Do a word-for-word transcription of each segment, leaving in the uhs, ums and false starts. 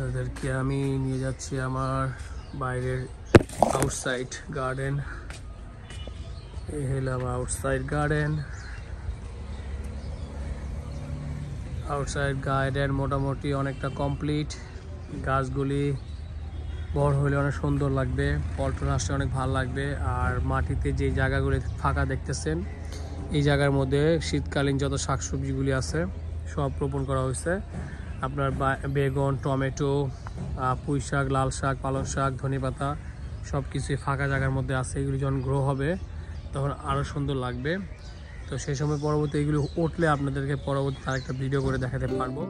আপনাদেরকে আমি নিয়ে যাচ্ছি আমার বাইরের আউটসাইড গার্ডেন। এই হলো আমার আউটসাইড গার্ডেন। আউটসাইড গার্ডেন মোটামুটি অনেকটা কমপ্লিট। গাছগুলি বড় হলে অনেক সুন্দর লাগবে, পল্টন আসলে অনেক ভালো লাগবে। আর মাটিতে যে জায়গাগুলি ফাঁকা দেখতেছেন, এই জায়গার মধ্যে শীতকালীন যত শাকসবজিগুলি আছে সব রোপণ করা হয়েছে। আপনার বেগুন, টমেটো, পুঁই শাক, লাল শাক, পালং শাক, ধনেপাতা সব কিছুই ফাঁকা জায়গার মধ্যে আছে। এগুলি যখন গ্রো হবে তখন আরও সুন্দর লাগবে। তো সেই সময় পরবর্তী এগুলো উঠলে আপনাদেরকে পরবর্তী তার একটা ভিডিও করে দেখাতে পারবো।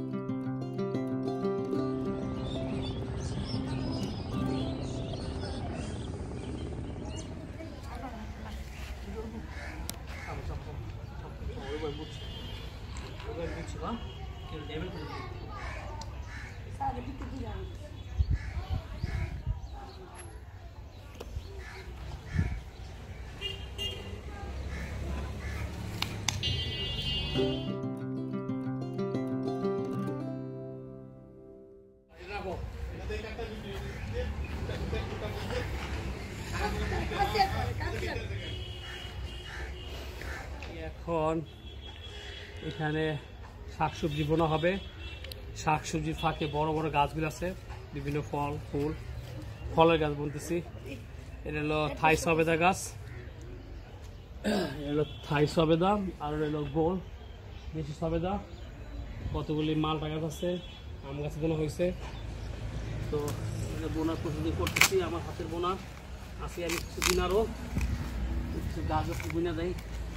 এখন এখানে শাকসবজি বোনা হবে। শাকসবজির ফাঁকে বড় বড় গাছগুলো আছে, বিভিন্ন ফল ফুল ফলের গাছ বলতেছি। এটা হলো থাই সবেদা গাছ, এটা হলো থাই সবেদা, আর হলো গোল দেশি সবেদা। কতগুলি মালটা গাছ আছে, আম গাছ বোনা হয়েছে। তো এটা বোনার প্রস্তুতি করতেছি, আমার হাতের বোনা আছে। আমি কিছুদিন আরও কিছু গাছ বুনা দেয়।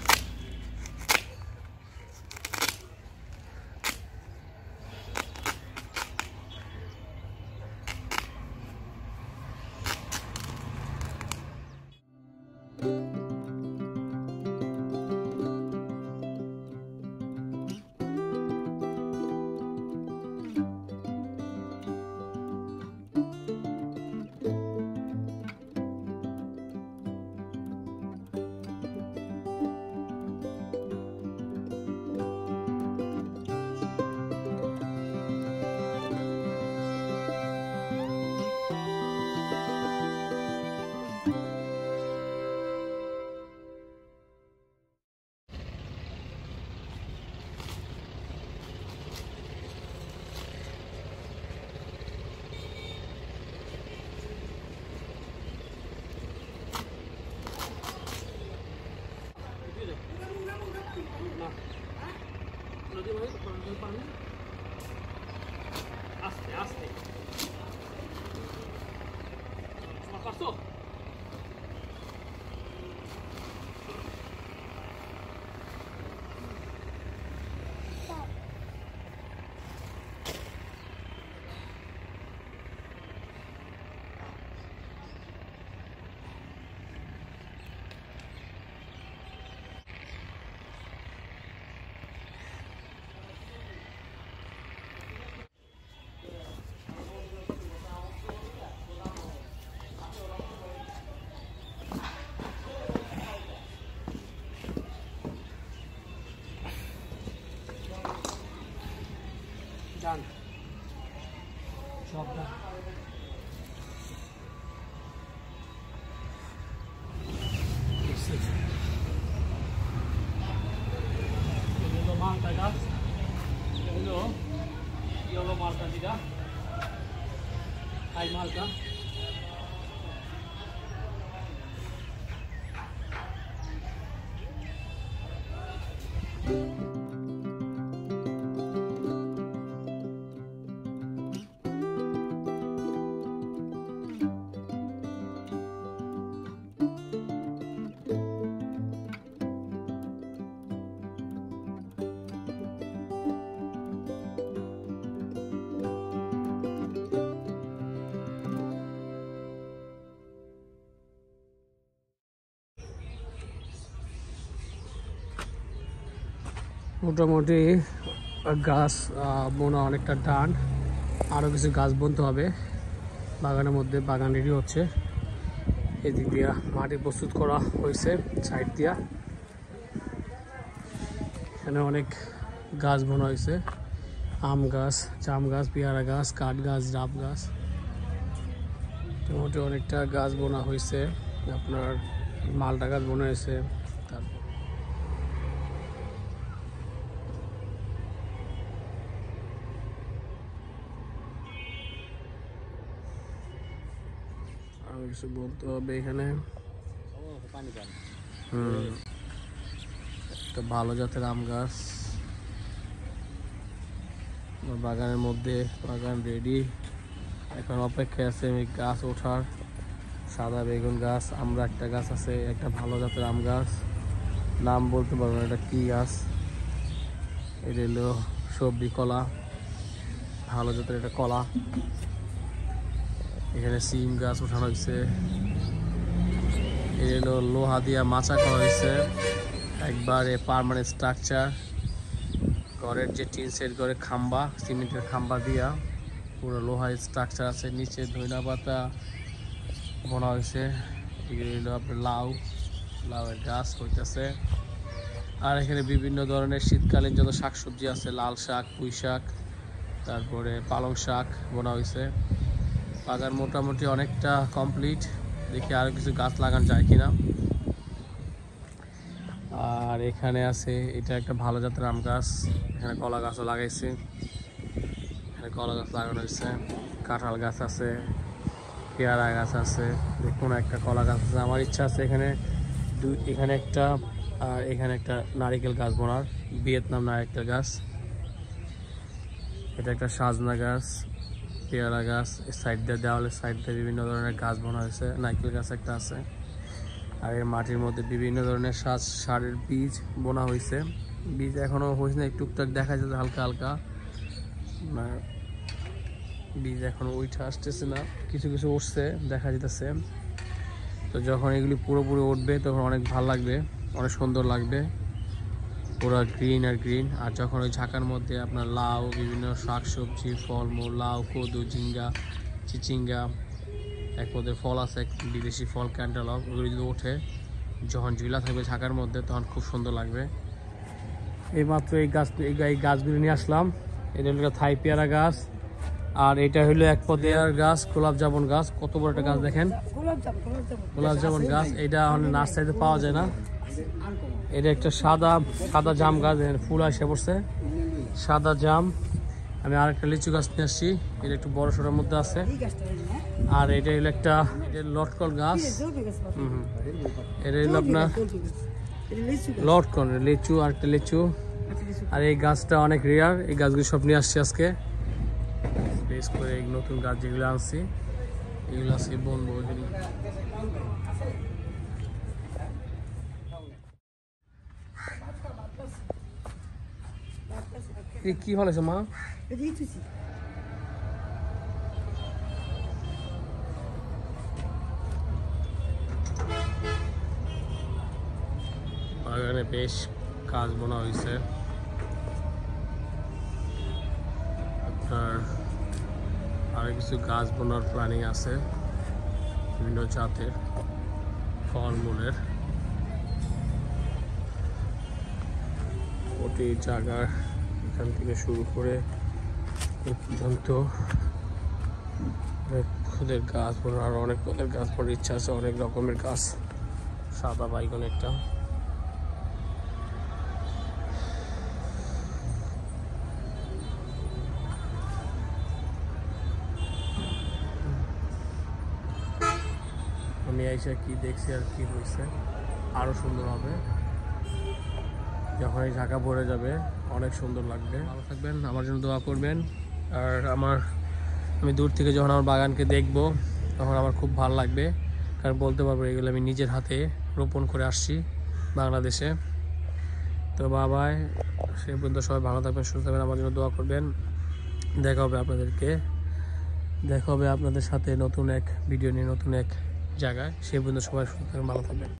আস্তে আস্তে পারছো? Done. Job done. This is yellow marka guys. Yellow, yellow marka dida. High marka. মোটামুটি গাছ বোনা অনেকটা ডান, আরও কিছু গাছ বুনতে হবে বাগানের মধ্যে। বাগান রেডি হচ্ছে, এদিক দিয়া মাটি প্রস্তুত করা হয়েছে সাইড দিয়া। এখানে অনেক গাছ বোনা হয়েছে, আম গাছ, জাম গাছ, পেয়ারা গাছ, কাঠ গাছ, ডাব গাছ, মোটামুটি অনেকটা গাছ বোনা হয়েছে। আপনার মালটা গাছ বোনা হয়েছে। তারপর আরো কিছু বলতে হবে এখানে। হুম, একটা ভালো জাতের আম গাছ বাগানের মধ্যে, বাগান রেডি, এখন অপেক্ষায় আছে গাছ ওঠার। সাদা বেগুন গাছ, আমরা একটা গাছ আছে, একটা ভালো জাতের আম গাছ, নাম বলতে পারবো না এটা কি গাছ। এটা হলো সবজি কলা, ভালো জাতের এটা কলা। এখানে সিম গাছ উঠানো হয়েছে। এটা হলো লোহা দিয়া মাচা করা হয়েছে, একবারে পার্মানেন্ট স্ট্রাকচার। ঘরের যে টিন সেট ঘরের খাম্বা, সিমেন্টের খাম্বা দিয়া পুরো লোহার স্ট্রাকচার আছে। নিচে ধইনা পাতা বোনা হয়েছে। এগুলো আপনার লাউ, লাউয়ের গাছ হইতেছে। আর এখানে বিভিন্ন ধরনের শীতকালীন যত শাকসবজি আছে, লাল শাক, পুঁই শাক, তারপরে পালং শাক বোনা হয়েছে। বাগান মোটামুটি অনেকটা কমপ্লিট। দেখি আরও কিছু গাছ লাগানো যায় কিনা। আর এখানে আছে, এটা একটা ভালো জাতের আম গাছ। এখানে কলা গাছও লাগাইছে, এখানে কলা গাছ লাগানো হয়েছে। কাঁঠাল গাছ আছে, পেয়ারা গাছ আছে, দেখুন একটা কলা গাছ আছে। আমার ইচ্ছা আছে এখানে দুই, এখানে একটা আর এখানে একটা নারিকেল গাছ বোনার, ভিয়েতনাম নারিকেল গাছ। এটা একটা সাজনা গাছ, পেয়ারা গাছ, এই সাইড দিয়ে দেওয়ালের সাইড দিয়ে বিভিন্ন ধরনের গাছ বোনা হয়েছে। নারকেল গাছ একটা আছে। আর এই মাটির মধ্যে বিভিন্ন ধরনের সাজ সারের বীজ বোনা হয়েছে। বীজ এখনো হয়েছে না, টুকটাক দেখা যাচ্ছে হালকা হালকা, বীজ এখনো উঠে আসতেছে না, কিছু কিছু উঠছে দেখা যেতেছে। তো যখন এগুলি পুরোপুরি উঠবে তখন অনেক ভালো লাগবে, অনেক সুন্দর লাগবে, পুরো গ্রিন আর গ্রিন। আর যখন ওই ঝাঁকার মধ্যে আপনার লাউ, বিভিন্ন শাকসবজি, ফলমূল, লাউ, কদু, ঝিঙ্গা, চিচিঙ্গা, এক পদের ফল আছে, বিদেশি ফল ক্যান্টালপ, ওগুলো যদি ওঠে যখন ঝুলা থাকবে ঝাঁকার মধ্যে তখন খুব সুন্দর লাগবে। এইমাত্র এই গাছ এই গাছগুলি নিয়ে আসলাম। এটা হলো থাই পেয়ারা গাছ, আর এটা হলো এক পদের গাছ, গোলাপ জামুন গাছ। কত বড় একটা গাছ দেখেন, গোলাপ জামুন গাছ। এটা নার্সারিতে পাওয়া যায় না। এটা একটা সাদা সাদা জাম গাছ, ফুল আসে পড়ছে, সাদা জাম। আমি আরেকটা লিচু গাছ নিয়ে আসছি, এটা একটু বড় সড়োর মধ্যে আছে। আর এটা হলো একটা লটকন গাছ। হম হম এটা হলো আপনার লটকন লিচু, আর একটা লিচু। আর এই গাছটা অনেক রেয়ার, এই গাছগুলো সব নিয়ে আসছি আজকে বেশ করে। এই নতুন গাছ যেগুলো আনছি এগুলো আজকে বনবো। কি হলেছে মা? বাগানে বেশ কাজ বোনা হয়েছে। আপনার আরো কিছু গাছ বোনার প্ল্যানিং আছে, বিভিন্ন জাতের ফলমূলের। প্রতি জায়গার এখান থেকে শুরু করে এই পর্যন্ত ওদের গাছ বোনার, আর অনেক ওদের গাছ বোনার ইচ্ছা আছে, অনেক রকমের গাছ। সাদা বাইগন একটা, আমি আইসা কি দেখছি আর কি হয়েছে, আরো সুন্দর হবে যখন এই ঢাকা ভরে যাবে, অনেক সুন্দর লাগবে। ভালো থাকবেন, আমার জন্য দোয়া করবেন। আর আমার আমি দূর থেকে যখন আমার বাগানকে দেখব তখন আমার খুব ভালো লাগবে, কারণ বলতে পারবো এগুলো আমি নিজের হাতে রোপণ করে আসছি বাংলাদেশে। তো বাবাই, সে পর্যন্ত সবাই ভালো থাকবেন, সুস্থ থাকবেন, আমার জন্য দোয়া করবেন। দেখা হবে আপনাদেরকে, দেখা হবে আপনাদের সাথে নতুন এক ভিডিও নিয়ে, নতুন এক জায়গায়। সে পর্যন্ত সবাই সুস্থ থাকবেন, ভালো থাকবেন।